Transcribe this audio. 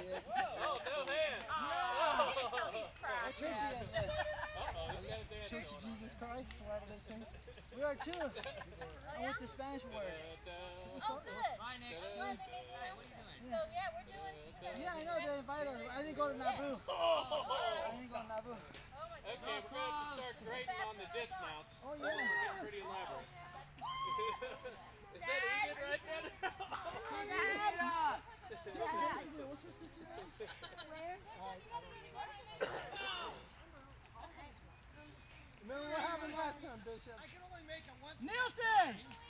Oh, no hands. Oh, tell he's proud. Church of Jesus Christ, Latter-day Saints. We are too. I went to Spanish word. Oh, good. I'm glad they made the announcement. So, yeah, we're doing swim. Yeah, I know they invited us. I didn't go to Naboo. Oh, I didn't go to Naboo. oh my Okay, goodness. we're going to start grading on the dismounts. Oh, We're yeah. getting pretty elaborate. Is that Enid right there? What's your sister's name? Where? Remember what happened last time, Bishop? I can only make it once. Nielsen!